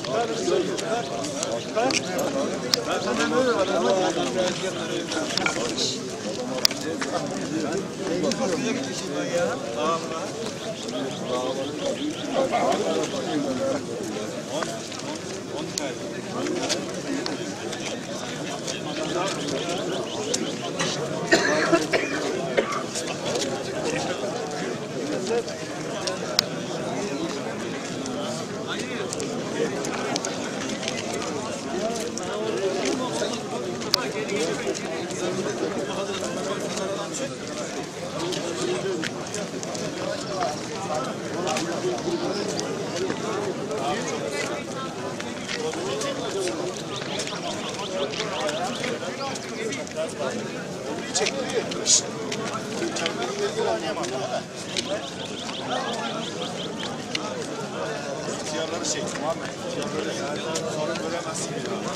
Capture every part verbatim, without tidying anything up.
İhtiyarları şey, Muhammed. İhtiyarları yani sonra göremezsin bir daha.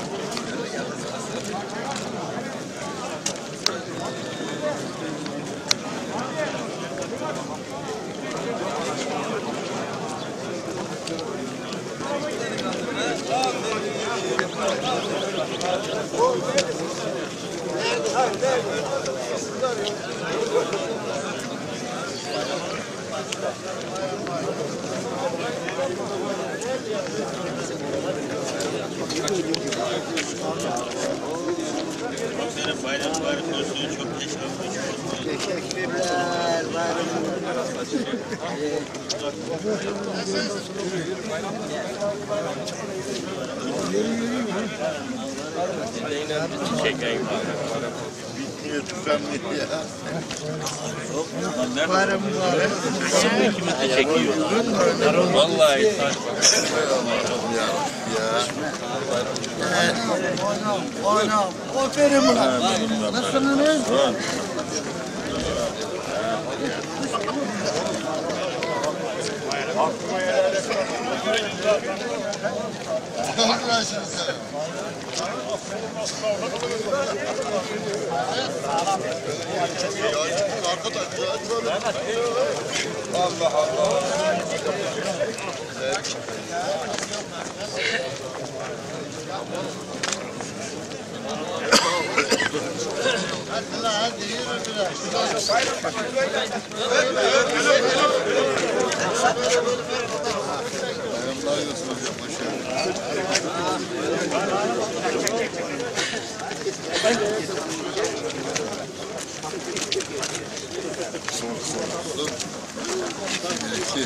Senin bayram bayram olsun, çok teşekkür Teşekkürler. Bayramınız Bitmiyor, tükenmiyor ya. Bayram mübarek. Kimi çekiyor? Vallahi Ya, ya. Oynam. Aferin ulan. Nasılsınız? Allah Allah. Hadi lan hadi yürü biraz. Bayramlar nasıl olacak Son sorusu. İki.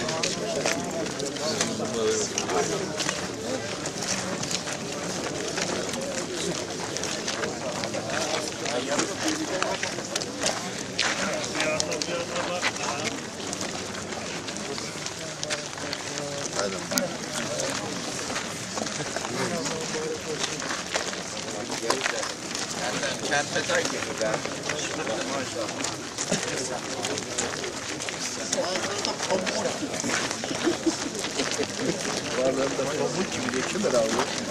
Kerpeten gibi ben. Maşallah. Varlarında pamuk gibi geçiyor abi.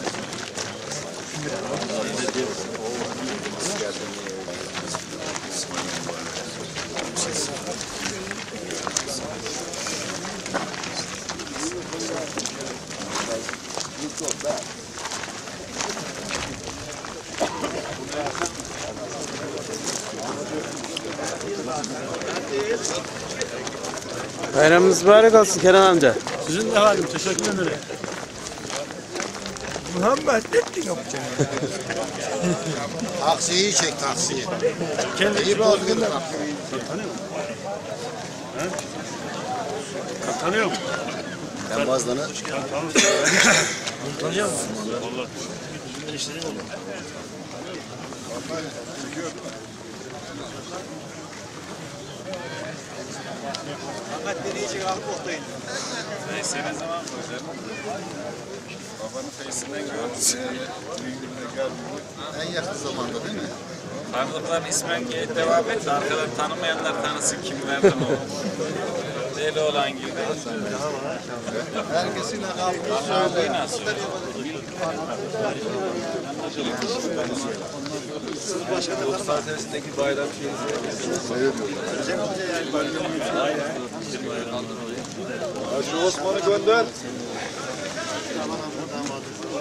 Bayramınız mübarek olsun Kenan amca. Sizin de halim, teşekkür ederim. Muhammed ettin yapacağım. Taksiyi çek taksiyi. Kendi İyi bir olgun da. tanıyor musun? Ben bazılarını Tanıyor musun? Vallahi. Bizim işleri oldu. Ahmet beni iyice kalkıp oktayın. neyse ne zaman koyacağım? Babanın feysinden gördüm. En yakın zamanda değil mi? Tanıdıkların ismen devam etti. Arkadan tanımayanlar tanısın kimlerden o. Deli olan gibi. Herkesiyle kalkmış Kavgayı nasıl? Saatesindeki bayram şeyini Hacı Osman'ı gönder.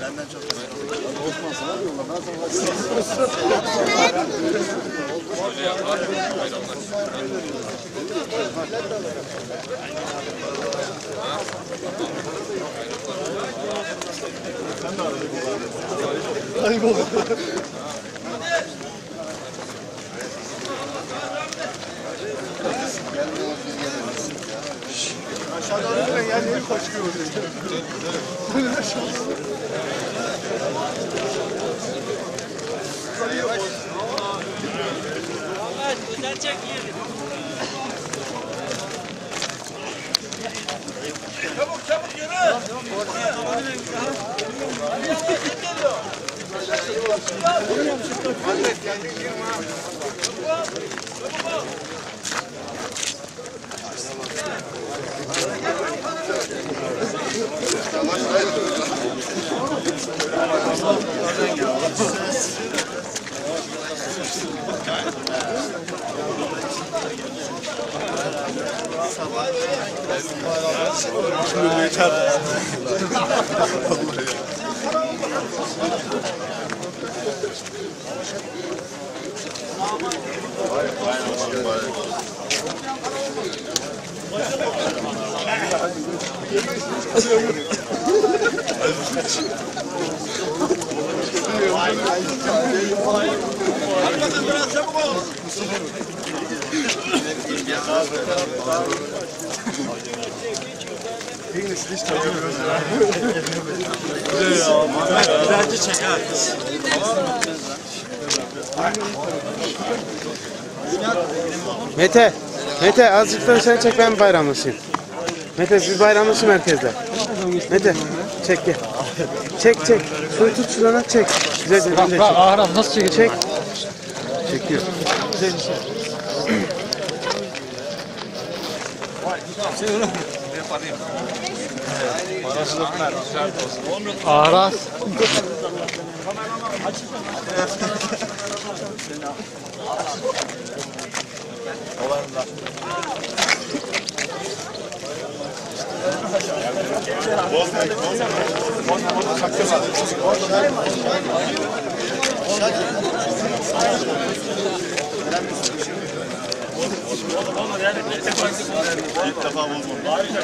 Benden çok Osman sana diyorlar. Ben sana kayboldu. Aşağıda önüne yani el kaçıyor. Çabuk çabuk yürü. Şimdi yeter. Arkadaşlar biraz çabuk ol. Penis nicht Güzel ya. Güzelce çek ha. Mete, Mete azıcık da sen çek, ben bayramlaşayım. Mete bir bayramlaşayım herkesle. Mete çek gel. Çek çek. Şunu tut şurana çek. Güzel bir çek. Ağır nasıl çekecek? Çek. Çekiyor. Güzel bir şey. Ağır. İlk defa buldum.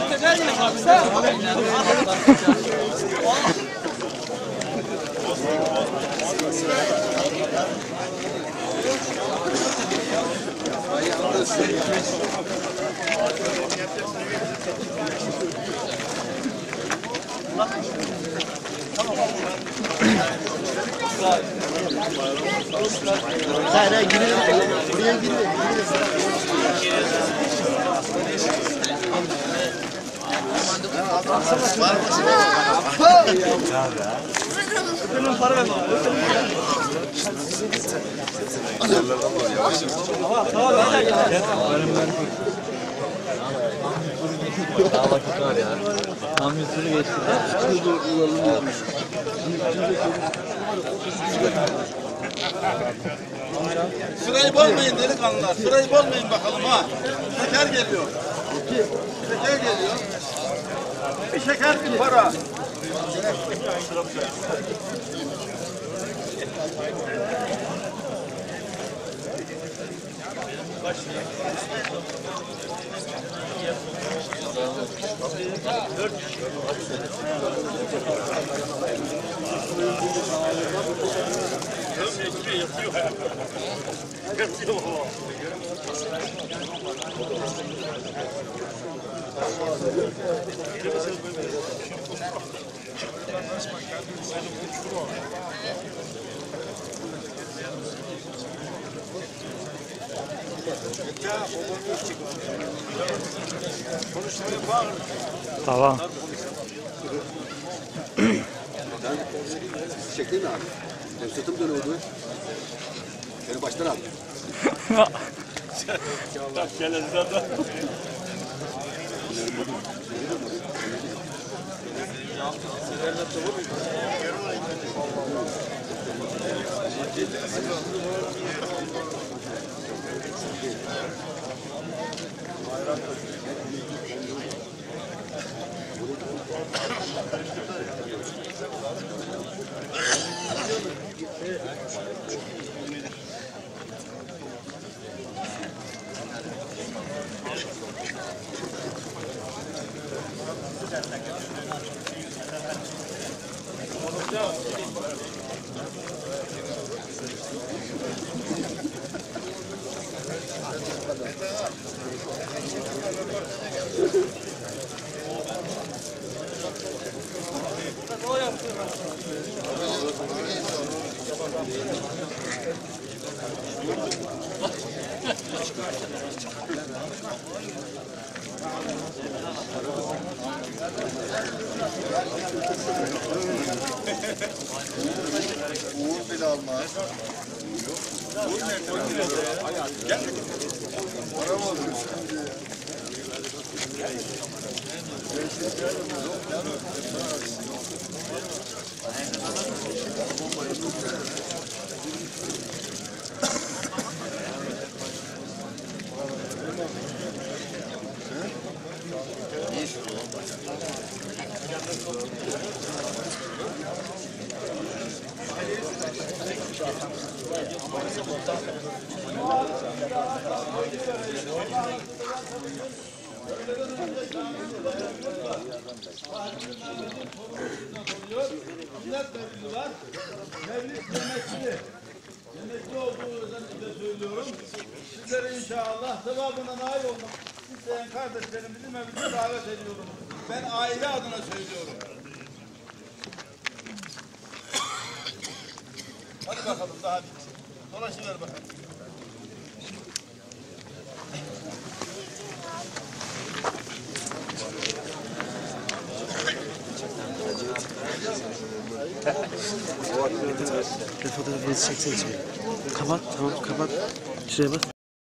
Hayır hayır girelim. Buraya girelim. Daha vakit var ya. Tam bir sürü geçti. Sırayı bozmayın delikanlılar. Sırayı bozmayın bakalım ha. Şeker geliyor. Şeker geliyor. Bir şeker bir para. Tamam. Çektin mi abi? Benim sırtım dönüyordu. Beni baştan al. Uğur bile almaz. Uğur nerede? Gel. Para mı alıyorsun? Millet mevlidi var. Mevlid yemekli. Yemekli olduğu özellikle söylüyorum. Sizlere inşallah sevabına nail olmak isteyen kardeşlerimizi mevlide davet ediyorum. Ben aile adına söylüyorum. Hadi bakalım daha bir. Dolaşıver bakalım. Bir fotoğrafınızı çekseniz. Kapat, tamam kapat. Şuraya bak.